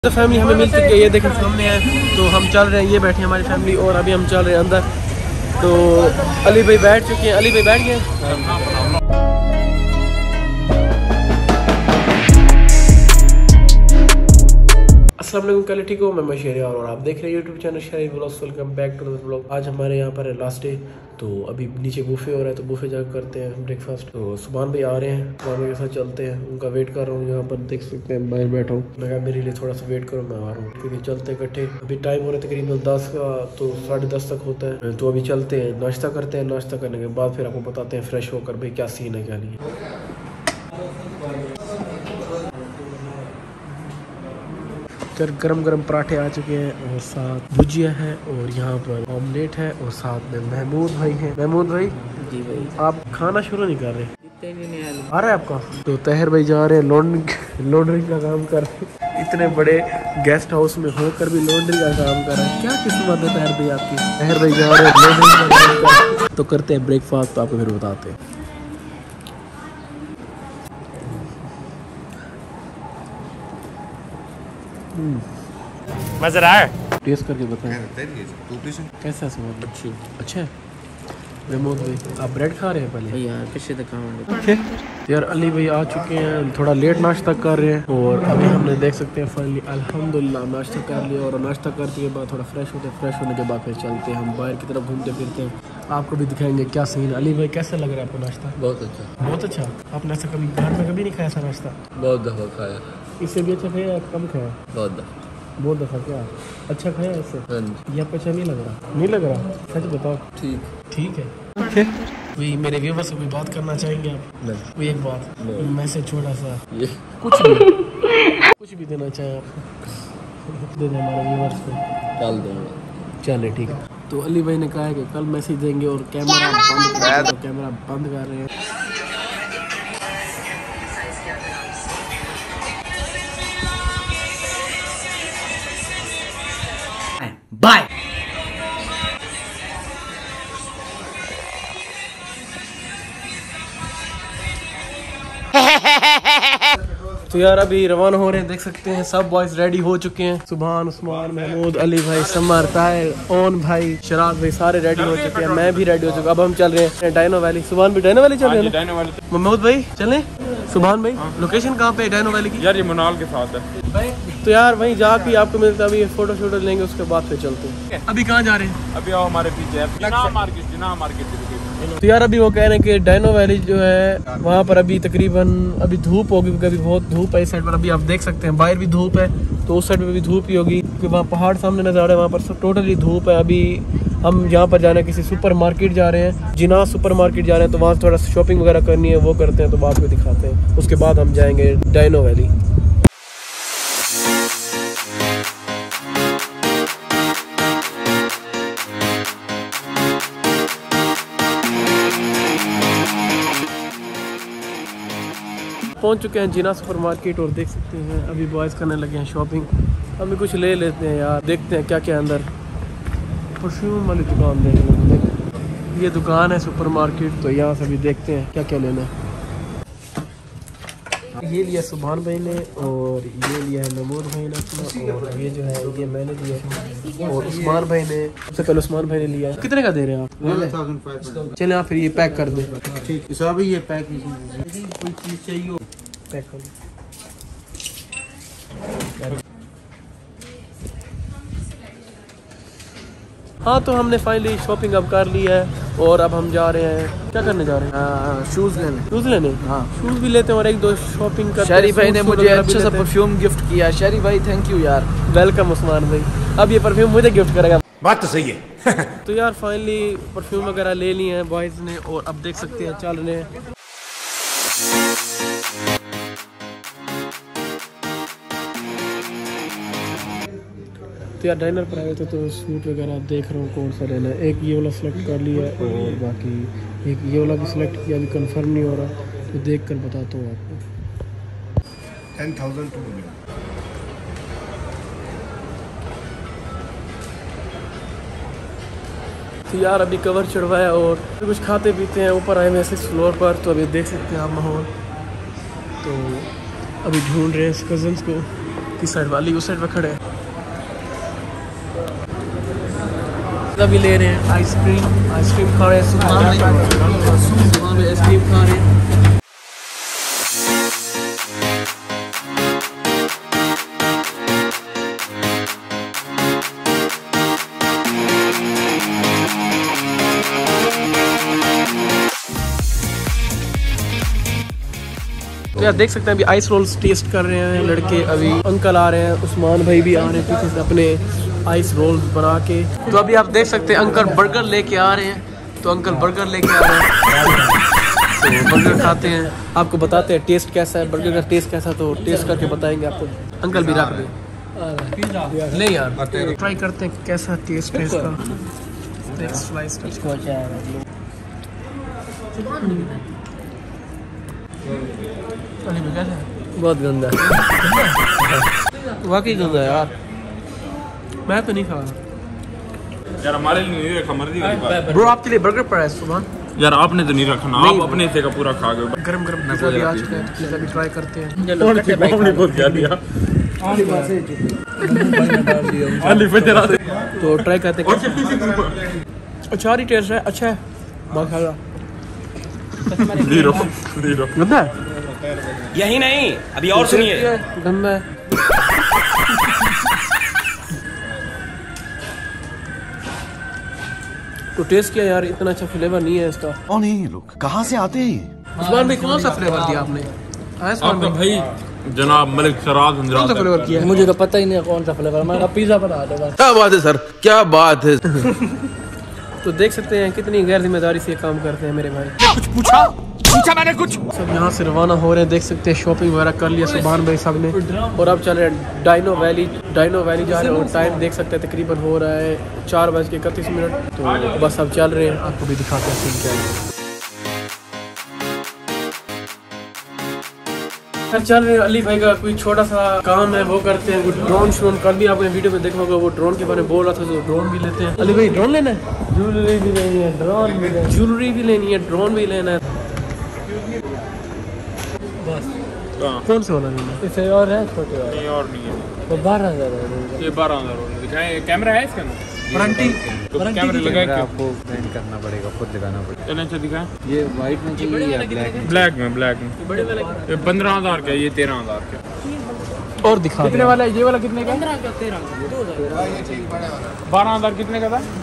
तो फैमिली हमें मिल चुकी है, ये देखें सामने है। तो हम चल रहे हैं, ये बैठे हमारी फैमिली और अभी हम चल रहे हैं अंदर। तो अली भाई बैठ चुके हैं, अली भाई बैठ गए। अस्सलाम वालेकुम, कल ठीक हो। मैं शहरियार और आप देख रहे हैं YouTube channel Shahriyar vlogs. Welcome back to the vlog. आज हमारे यहाँ पर है लास्ट डे, तो अभी नीचे बुफे हो रहा है, तो बुफे जाकर करते हैं ब्रेकफास्ट। तो सुभान भाई आ रहे हैं, सुभान भाई के साथ चलते हैं। उनका वेट कर रहा हूँ, यहाँ पर देख सकते हैं बाहर बैठा हूँ। मैं कहा मेरे लिए थोड़ा सा वेट करो, मैं आ रहा हूँ, क्योंकि चलते इकट्ठे। अभी टाइम हो रहा है तकरीबन 10 का, तो 10:30 तक होता है। तो अभी चलते हैं, नाश्ता करते हैं। नाश्ता करने के बाद फिर आपको बताते हैं फ्रेश होकर भाई क्या सीन है क्या नहीं है। गरम गरम पराठे आ चुके हैं और साथ भुजिया है और यहाँ पर ऑमलेट है और साथ में महमूद भाई हैं। महमूद भाई जी भाई, आप खाना शुरू नहीं कर रहे? आ रहा है आपका? तो तहर भाई जा रहे हैं लॉन्ड्री का काम कर रहे हैं। इतने बड़े गेस्ट हाउस में होकर भी लॉन्ड्री का काम कर रहे हैं, क्या किस्मत है तहर भाई आपकी। तहर भाई जा रहे हैं लॉन्ड्री का काम कर। तो करते हैं ब्रेकफास्ट, तो आपको फिर बताते हैं। मज़ा आ है, टेस्ट करके बताएं कैसा है। अच्छा है। महमूद भाई आप ब्रेड खा रहे हैं पहले यार, कैसे दिखाऊंगा यार। अली भाई आ चुके हैं, थोड़ा लेट नाश्ता कर रहे हैं और अभी हमने देख सकते हैं फाइनली अल्हम्दुलिल्लाह नाश्ता कर लिया। और नाश्ता करने के बाद थोड़ा फ्रेश होने के बाद फिर चलते हैं हम बाहर की तरफ, घूमते फिरते हैं, आपको भी दिखाएंगे क्या सीन। अली भाई कैसा लग रहा है आपको नाश्ता? बहुत अच्छा, बहुत अच्छा। आपने ऐसा कभी घर में कभी नहीं खाया ऐसा नाश्ता? बहुत दफ़ा खाया। इससे भी अच्छा खाया, कम खाया? बहुत दफ़ा। क्या अच्छा खाया इससे? ये आपको अच्छा नहीं लग रहा? नहीं लग रहा? सच बताओ। ठीक है। वही मेरे व्यूअर्स से कोई बात करना चाहेंगे आप? नहीं। कोई एक बात, मैसेज छोटा सा, ये कुछ भी देना चाहें आप दे दें हमारे व्यूअर्स को। डाल देंगे। चले ठीक है। तो अली भाई ने कहा है कि कल मैसेज देंगे और कैमरा बंद कर रहे हैं। बाय। तो यार अभी रवाना हो रहे हैं, देख सकते हैं सब बॉयज रेडी हो चुके हैं। सुभान, उस्मान, महमूद, अली भाई, समर, ताहिर, ओन भाई, शराब भाई, सारे रेडी हो चुके हैं। मैं भी रेडी हो चुका। अब हम चल रहे हैं डायनो वैली। सुभान भी डायनो वैली चल रहे हैं। महमूद भाई चलें? सुभान भाई लोकेशन कहाँ पे है डायनो वैली की? यार ये मुनाल के साथ है। तो यार वहीं जाके आपको मिलता है, अभी फोटो शोटो लेंगे, उसके बाद फिर चलते हैं। अभी कहाँ जा रहे हैं? अभी आओ हमारे पीछे जिना मार्केट। तो यार अभी वो कह रहे हैं कि डायनो वैली जो है वहाँ पर अभी तकरीबन अभी धूप होगी, क्योंकि अभी बहुत धूप है इस साइड पर। अभी आप देख सकते हैं बाहर भी धूप है, तो उस साइड पे भी धूप ही होगी, क्योंकि वहाँ पहाड़ सामने नजर आ रहा है, वहाँ पर सब टोटली धूप है। अभी हम यहाँ पर जा रहे हैं, किसी सुपर मार्केट जा रहे हैं, जिना सुपर मार्केट जा रहे हैं, तो वहाँ थोड़ा शॉपिंग वगैरह करनी है, वो करते हैं, तो आपको दिखाते हैं। उसके बाद हम जाएंगे डायनो वैली। पहुंच चुके हैं जिना सुपर मार्केट और देख सकते हैं अभी बॉयज़ करने लगे हैं शॉपिंग। हम भी कुछ ले लेते हैं यार, देखते हैं क्या क्या अंदर। परफ्यूम वाली दुकान देख लेते हैं, ये दुकान है सुपर मार्केट, तो यहाँ से भी देखते हैं क्या क्या लेना है। ये लिया सुभान भाई ने और ये लिया है महमूद भाई ने अपना, और ये जो है ये मैंने लिया और उस्मान भाई ने, सबसे पहले उस्मान भाई ने लिया। कितने का दे रहे हैं आप? चले आप फिर ये पैक कर दें। ठीक है, ये पैक कोई चीज़ चाहिए पैक कर। हाँ तो हमने फाइनली शॉपिंग अब कर ली है और अब हम जा रहे हैं, क्या करने जा रहे हैं? शूज़ लेने। हाँ शूज़ भी लेते हैं और एक दो शॉपिंग करते हैं। शहरी भाई ने मुझे अच्छा सा परफ्यूम गिफ्ट किया। शहरी भाई थैंक यू यार। वेलकम उस्मान भाई। अब ये परफ्यूम मुझे गिफ्ट करेगा। बात तो सही है। तो यार फाइनली परफ्यूम वगैरह ले लिए हैं बॉयज़ ने और अब देख सकते हैं चल रहे हैं। तो यार डाइनर पर आए थे, तो सूट वगैरह देख रहा हूँ कौन सा लेना है। एक ये वाला सेलेक्ट कर लिया और बाकी एक ये वाला भी सिलेक्ट किया, अभी कंफर्म नहीं हो रहा, तो देख कर बताता हूँ आपको। 10,200। तो यार अभी कवर चढ़वाया और कुछ खाते पीते हैं, ऊपर आए हैं 6 फ्लोर पर। तो अभी देख सकते हैं आप माहौल। तो अभी ढूंढ रहे हैं कज़न्स को, किस साइड वाली? उस साइड पे खड़े हैं। अभी ले रहे हैं आइसक्रीम खा रहे हैं। सुबह में आइसक्रीम खा रहे हैं। तो यार देख सकते हैं अभी आइस रोल्स टेस्ट कर रहे हैं लड़के। अभी अंकल आ रहे हैं, उस्मान भाई भी आ रहे हैं पीछे से अपने आइस रोल्स बना के। तो अभी आप देख सकते हैं अंकल बर्गर लेके आ रहे हैं। तो अंकल बर्गर लेके आ रहे हैं, तो बर्गर खाते हैं, आपको बताते हैं टेस्ट कैसा है, बर्गर का टेस्ट कैसा, तो टेस्ट करके बताएंगे आपको। अंकल भी रख दे। नहीं यार ट्राई करते हैं कैसा टेस्ट है इसका। बहुत गंदा वाकई गंदा है यार, मैं तो नहीं खा रहा यार। हमारे लिए नहीं रखा, मर्जी वाली ब्रो, आपके लिए बर्गर पड़ा है सुबह। यार आपने तो नहीं रखा ना, आप अपने से का पूरा खा गए। गरम पिज़्ज़ा भी आ चुका है, पिज़्ज़ा भी ट्राई करते हैं। तो ट्राई करते हैं। अच्छा ही टेस्ट है, अच्छा है माशाल्लाह। गंदा है यही नहीं, अभी और सुनिए। गंदा है। तो टेस्ट किया यार, इतना अच्छा फ्लेवर नहीं है इसका। कौन है ये लोग, कहाँ से आते हैं? उस्मान भाई कौन सा फ्लेवर दिया आपने? आपका भाई जनाब मलिक सराज कौन सा फ्लेवर किया? मुझे तो पता ही नहीं है कौन सा फ्लेवर। मैं पिज़्ज़ा बना दूंगा। क्या बात है सर, क्या बात है। तो देख सकते हैं कितनी गैर जिम्मेदारी से काम करते हैं मेरे भाई। कुछ पूछा मैंने कुछ। सब यहाँ से रवाना हो रहे हैं, देख सकते हैं शॉपिंग वगैरह कर लिया सुभान भाई सब ने। और अब चल रहे हैं डाइनो वैली जा रहे हैं। और टाइम देख सकते हैं तकरीबन हो रहा है 4:31। तो बस अब चल रहे हैं, आपको भी दिखाते हैं सीन क्या है। चल रहे हैं, अली भाई का कोई छोटा सा काम है वो करते हैं। वो ड्रोन श्रोन कल भी आपने वीडियो में देखा होगा, वो ड्रोन के बारे में बोल रहा था, तो ड्रोन भी लेते हैं। अली भाई ड्रोन लेना है, ज्वेलरी भी लेनी है, ड्रोन भी लेना है, ज्वेलरी भी लेनी है, ड्रोन भी लेना है। बस कौन सा वाला लेना है? इसे और है छोटे वाला? नहीं और नहीं है। तो 12,000 ये 12,000 दिखाएं। कैमरा है इसके अंदर? वारंटी कैमरा लगा के आपको पेंट करना पड़ेगा, खुद लगाना पड़ेगा। चलें अच्छा दिखाएं। ये व्हाइट में चाहिए या ब्लैक में? ब्लैक में। ये 15,000 का, ये 13,000 का। और दिखा कितने वाला है? ये वाला कितने का? 15 का 13 12,000 कितने का था?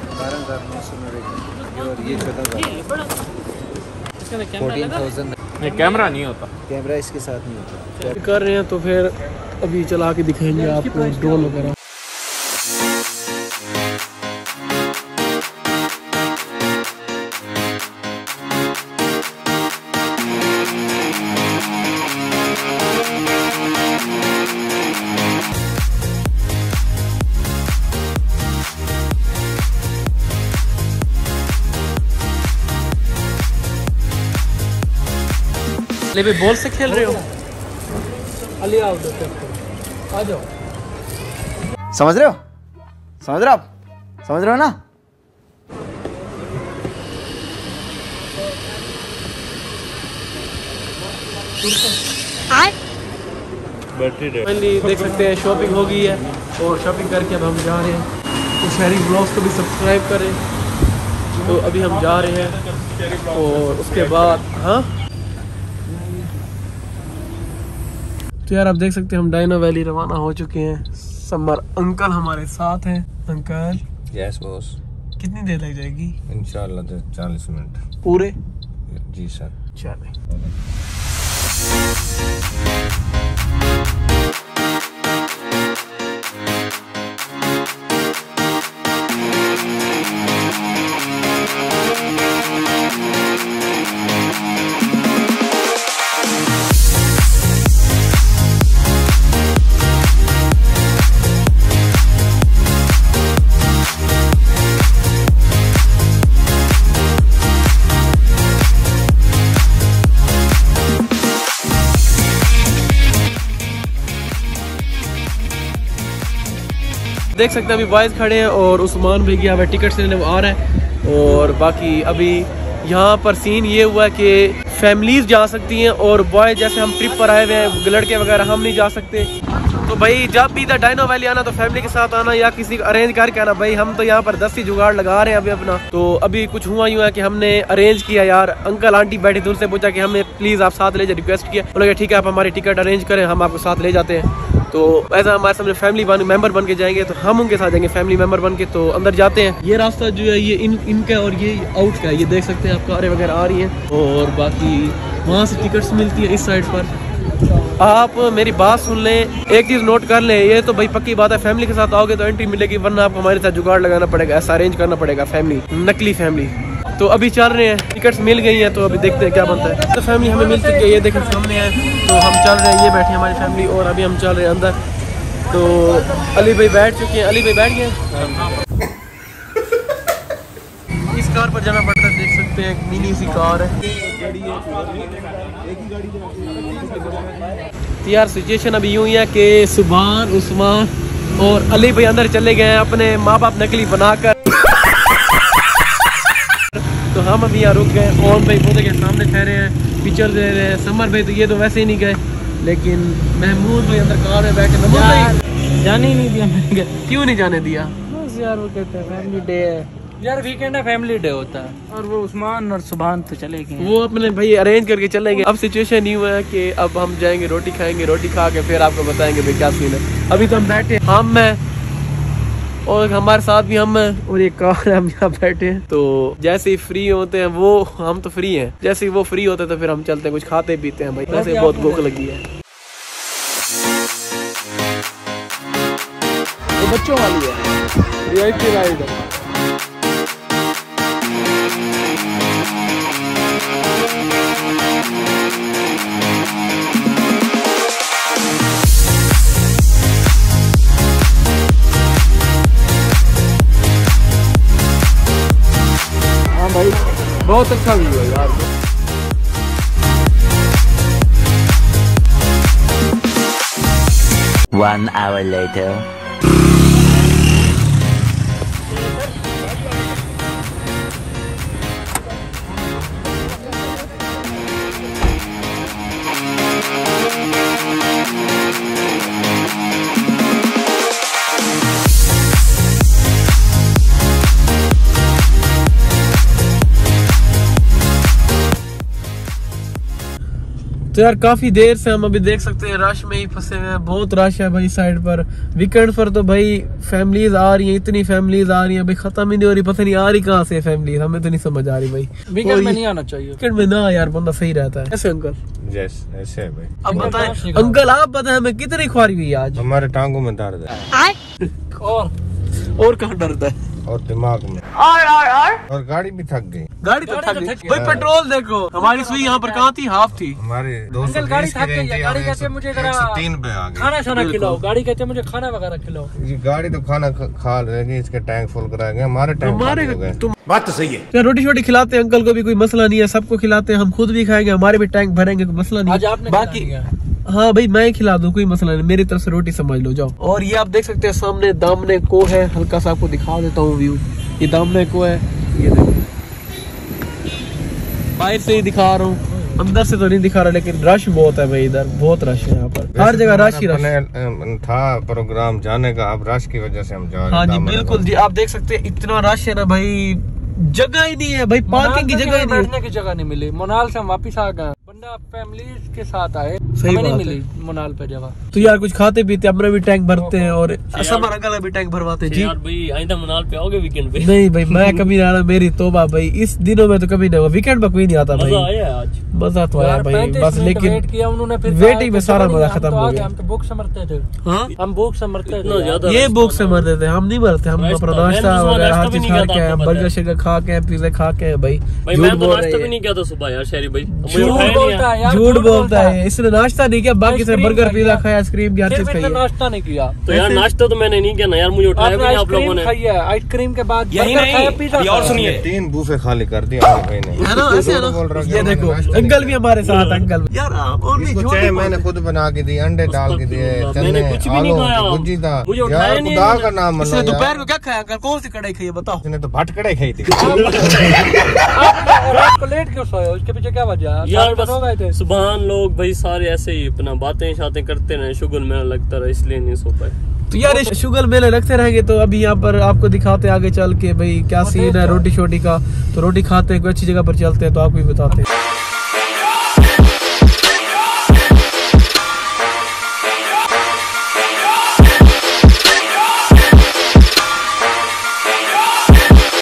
12,990 और ये 14,000 14,000। नहीं कैमरा नहीं होता, कैमरा इसके साथ नहीं होता। कर रहे हैं तो फिर अभी चला के दिखाएंगे आपको ड्रोन वगैरह। ले बॉल से खेल रहे हो? अली आओ, आ जाओ। समझ रहे हो आप? समझ रहे हो ना? फाइनली देख सकते हैं शॉपिंग हो गई है, और शॉपिंग करके अब हम जा रहे हैं। तो शहरी ब्लॉग्स को भी सब्सक्राइब करें। तो अभी हम जा रहे हैं, और उसके बाद हाँ तो यार आप देख सकते हैं हम डाइनो वैली रवाना हो चुके हैं। समर अंकल हमारे साथ हैं। Uncle yes boss. कितनी देर लग जाएगी? इंशाल्लाह 40 मिनट पूरे? जी सर। चलें। देख सकते हैं अभी बॉयज़ खड़े हैं, और उस्मान भी गया हुआ टिकट लेने, वो आ रहा है। और बाकी अभी यहाँ पर सीन ये हुआ कि फैमिलीज जा सकती हैं, और बॉय जैसे हम ट्रिप पर आए हुए हैं, लड़के वगैरह हम नहीं जा सकते। तो भाई जब भी इधर डायनो वैली आना तो फैमिली के साथ आना या किसी अरेंज करके आना। भाई हम तो यहाँ पर 10 जुगाड़ लगा रहे हैं अभी अपना। तो अभी कुछ हुआ यूँ है कि हमने अरेंज किया यार, अंकल आंटी बैठे थे, उनसे पूछा कि हमने प्लीज आप साथ ले जाए, रिक्वेस्ट किया। उन्होंने कहा ठीक है आप हमारी टिकट अरेंज करें, हम आपको साथ ले जाते हैं। तो ऐसा हमारे सामने फैमिली मेंबर बन के जाएंगे तो हम उनके साथ जाएंगे फैमिली मेंबर बन के। तो अंदर जाते हैं। ये रास्ता जो है ये इनका और ये आउट का है, ये देख सकते हैं आप, कारें वगैरह आ रही हैं और बाकी वहाँ से टिकट्स मिलती है इस साइड पर। आप मेरी बात सुन लें, एक चीज़ नोट कर लें, ये तो भाई पक्की बात है, फैमिली के साथ आओगे तो एंट्री मिलेगी, वरना आपको हमारे साथ जुगाड़ लगाना पड़ेगा, ऐसा अरेंज करना पड़ेगा फैमिली, नकली फैमिली। तो अभी चल रहे हैं, टिकट्स मिल गई हैं तो अभी देखते हैं क्या बनता है। तो फैमिली हमें मिल चुकी है, ये देखें सामने है। तो हम चल रहे हैं, ये बैठी हमारी फैमिली और अभी हम चल रहे हैं अंदर। तो अली भाई बैठ चुके हैं, अली भाई बैठ गए। इस कार पर जाना पड़ता है, देख सकते हैं एक मिनी सी कार है। यार सिचुएशन अभी यूँ ही है कि सुभान, उस्मान और अली भाई अंदर चले गए हैं अपने माँ बाप नकली बनाकर। तो हम अभी यहाँ रुक गए। ओम भाई पौधे के सामने ठहरे हैं, पिक्चर दे रहे हैं। समर भाई तो ये तो वैसे ही नहीं गए, लेकिन महमूद भाई अंदर कार में बैठे। जाने ही नहीं दिया मैंने। क्यों नहीं जाने दिया? बस यार वो कहते हैं फैमिली डे है यार, वीकेंड है, फैमिली डे होता है। और वो उस्मान और सुभान तो चले गए, वो अपने भाई अरेंज करके चले गए। अब सिचुएशन यूँ है कि अब हम जाएंगे, रोटी खाएंगे, रोटी खा के फिर आपको बताएंगे भाई क्या सीन है। अभी तो हम बैठे, हम हैं और हमारे साथ भी हम हैं और ये कार है, हम यहाँ बैठे हैं। तो जैसे ही फ्री होते हैं वो, हम तो फ्री हैं, जैसे ही वो फ्री होते हैं तो फिर हम चलते हैं, कुछ खाते पीते हैं। भाई वैसे बहुत भूख लगी है। ये बच्चों वाली है, रियायती राइड है। हाँ भाई बहुत अच्छा व्यू है यार। One hour later. तो यार काफी देर से हम अभी देख सकते हैं रश में ही फंसे हुए हैं, बहुत रश है भाई साइड पर। वीकेंड पर तो भाई फैमिलीज आ रही हैं, इतनी फैमिलीज आ रही हैं भाई, खत्म ही नहीं हो रही, पता नहीं आ रही कहाँ से फैमिलीज, हमें तो नहीं समझ आ रही भाई। वीकेंड में नहीं आना चाहिए, वीकेंड में ना यार, बंदा सही रहता है। ऐसे अंकल? यस ऐसे है भाई। अब बताएं अंकल, आप बताएं हमें कितनी ख्वारी हुई आज? हमारे टांगों में दर्द है और कहाँ दर्द है? और दिमाग में और गाड़ी भी थक गई। गाड़ी तो थक गई भाई। पेट्रोल देखो, हमारी सुई यहाँ पर कहाँ थी? हाफ थी। हमारे 220 की रेंज है, गाड़ी कहते मुझे 103 पे आ गई। खाना शाना खिलाओ, गाड़ी कहते मुझे खाना वगैरह खिलाओ। ये गाड़ी तो खाना खा लेगी, इसके टैंक फुल कराएंगे, हमारे टैंक खाली हो गए। बात तो सही है। रोटी शोटी खिलाते हैं अंकल को भी, कोई मसला नहीं है, सबको खिलाते हैं, हम खुद भी खाएंगे, हमारे भी टैंक भरेंगे, कोई मसला नहीं है। बाकी हाँ भाई मैं खिला दूं, कोई मसला नहीं, मेरी तरफ से रोटी समझ लो, जाओ। और ये आप देख सकते हैं सामने दामने को है, हल्का सा आपको दिखा देता हूँ व्यू। ये दामने को है, ये देखो, बाहर से ही दिखा रहा हूँ, अंदर से तो नहीं दिखा रहा, लेकिन रश बहुत है भाई, इधर बहुत रश है यहाँ पर, हर जगह रश ही रश था। प्रोग्राम जाने का, अब रश की वजह से हम जा रहे हैं। हाँ जी बिल्कुल जी, आप देख सकते हैं इतना रश है ना भाई, जगह ही नहीं है भाई, पार्किंग की जगह ही नहीं, बैठने की जगह नहीं मिली। मोनाल से हम वापिस आ गए, बंदा फैमिली के साथ आए, सही हमें नहीं बात मिली मोनाल पे जगह। तो यार कुछ खाते पीते, अपना भी टैंक भरते हैं और समर अंकल भी टैंक भरवाते हैं जी। यार भाई आइंदा मोनाल पे आओगे वीकेंड पे? नहीं भाई मैं कभी नहीं आ रहा, मेरी तोबा भाई, इस दिनों में तो कभी नहीं हुआ, वीकेंड पर कोई नहीं आता भाई। मजा आया आज, मजा तो आया भाई, बस लेकिन वेट किया उन्होंने, फिर वेटिंग में सारा मजा खत्म हो गया। हम तो भूख से मरते थे। हाँ हम भूख से मरते थे, ये भूख से मरते थे, हम नहीं मरते, हम अपना नाश्ता वगैरह हर चीज खा के, बर्गर शर्गर खा के, पिज्जा खा के भाई। मैं तो नाश्ता भी नहीं किया था सुबह यार शहरी भाई, झूठ बोलता है, इसने नाश्ता नहीं किया, बाकी से बर्गर पिज्जा खाया, आइसक्रीम की हर चीज खाई, नाश्ता नहीं किया। तो यार नाश्ता तो मैंने नहीं किया ना यार, मुझे उठाया भी नहीं आप लोगों ने। आइसक्रीम के बाद और सुनिए 3 बूफे खाली कर दिए भाई ने, है ना? ऐसे है ना? ये देखो अंकल भी हमारे साथ, अंकल यार और भी चाय मैंने खुद बना के दी, अंडे डाल के दिए, मैंने कुछ भी नहीं खाया, गुज्जी था मुझे उठाया नहीं। खुदा का नाम मनो। दोपहर को क्या खाया अंकल? कौन सी कढ़ाई खाई बताओ? उसने तो भट कढ़ाई खाई थी। रात को लेट क्यों सोए? उसके पीछे क्या वजह? यार बस सुबह लोग भाई सारे ऐसे ही अपना बातें शातें करते रहे, शुगर मेला लगता रहा, इसलिए नहीं सो पाए। तो यार शुगर मेले रखते रहेंगे तो अभी यहाँ पर आपको दिखाते आगे चल के भाई क्या सीन है रोटी शोटी का। तो रोटी खाते हैं, कोई अच्छी जगह पर चलते हैं तो आपको भी बताते हैं।